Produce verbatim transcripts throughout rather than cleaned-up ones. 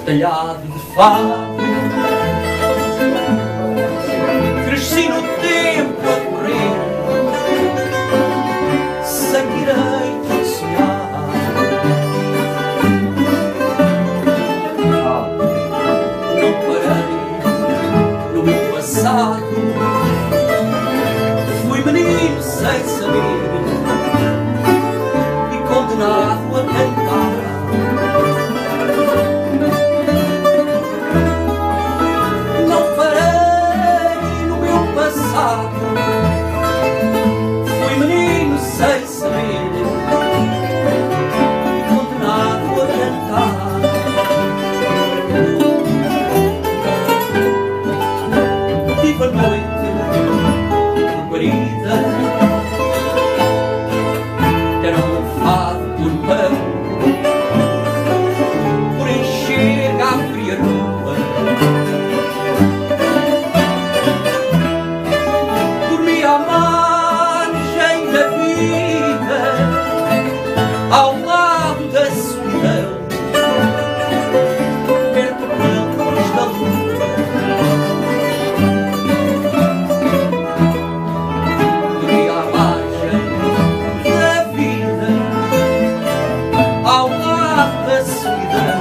talhado de fado, cresci no tempo a correr, sem direito a sonhar. Não parei no meu passado, fui menino sem saber e condenado a cantar. Fui menino sem saber e condenado a cantar. Tive a noite preparida, deram-me um fado por pão, por encher a fria rua. À margem da vida, ao lado da solidão, perto da luz da lua. Dormi à margem da vida, ao lado da solidão,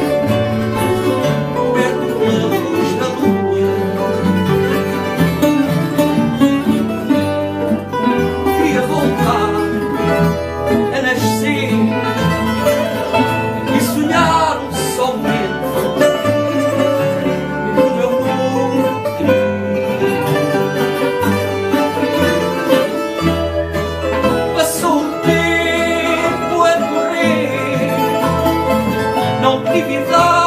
perto da luz da lua. A nascer e sonhar um só momento no meu mundo querido. Passou o tempo a correr, não tive idade